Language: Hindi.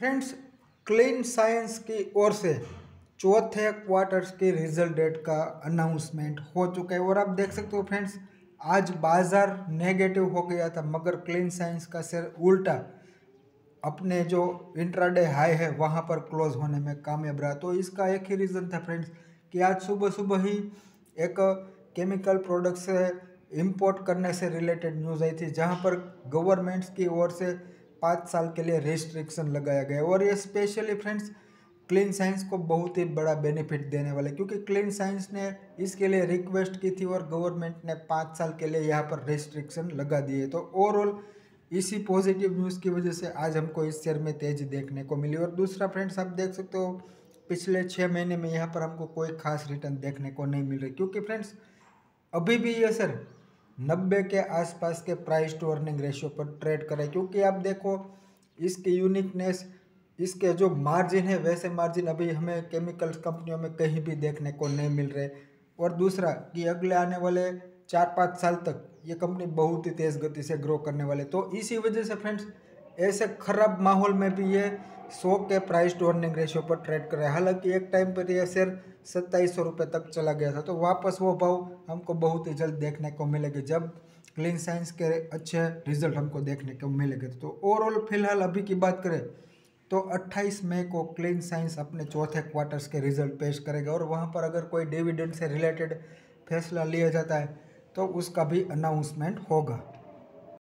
फ्रेंड्स, क्लीन साइंस की ओर से चौथे क्वार्टर्स की रिजल्ट डेट का अनाउंसमेंट हो चुका है और आप देख सकते हो फ्रेंड्स, आज बाजार नेगेटिव हो गया था मगर क्लीन साइंस का शेयर उल्टा अपने जो इंट्राडे हाई है वहां पर क्लोज होने में कामयाब रहा। तो इसका एक ही रीज़न था फ्रेंड्स कि आज सुबह सुबह ही एक केमिकल प्रोडक्ट से इंपोर्ट करने से रिलेटेड न्यूज़ आई थी, जहां पर गवर्नमेंट्स की ओर से 5 साल के लिए रेस्ट्रिक्शन लगाया गया और ये स्पेशली फ्रेंड्स क्लीन साइंस को बहुत ही बड़ा बेनिफिट देने वाले, क्योंकि क्लीन साइंस ने इसके लिए रिक्वेस्ट की थी और गवर्नमेंट ने 5 साल के लिए यहाँ पर रेस्ट्रिक्शन लगा दिए। तो ओवरऑल इसी पॉजिटिव न्यूज़ की वजह से आज हमको इस शेयर में तेजी देखने को मिली। और दूसरा फ्रेंड्स, आप देख सकते हो पिछले 6 महीने में यहाँ पर हमको कोई खास रिटर्न देखने को नहीं मिल रही, क्योंकि फ्रेंड्स अभी भी ये सर 90 के आसपास के प्राइस टू अर्निंग रेशियो पर ट्रेड करे, क्योंकि आप देखो इसकी यूनिकनेस, इसके जो मार्जिन है वैसे मार्जिन अभी हमें केमिकल्स कंपनियों में कहीं भी देखने को नहीं मिल रहे। और दूसरा कि अगले आने वाले 4-5 साल तक ये कंपनी बहुत ही तेज़ गति से ग्रो करने वाले। तो इसी वजह से फ्रेंड्स ऐसे खराब माहौल में भी ये 100 के प्राइस टू अर्निंग रेशियो पर ट्रेड कर रहा है। हालांकि एक टाइम पर यह शेयर 2700 रुपये तक चला गया था, तो वापस वो भाव हमको बहुत ही जल्द देखने को मिलेंगे जब क्लीन साइंस के अच्छे रिजल्ट हमको देखने को मिलेंगे। तो ओवरऑल फिलहाल अभी की बात करें तो 28 मई को क्लीन साइंस अपने चौथे क्वार्टर्स के रिजल्ट पेश करेगा और वहाँ पर अगर कोई डिविडेंड से रिलेटेड फैसला लिया जाता है तो उसका भी अनाउंसमेंट होगा।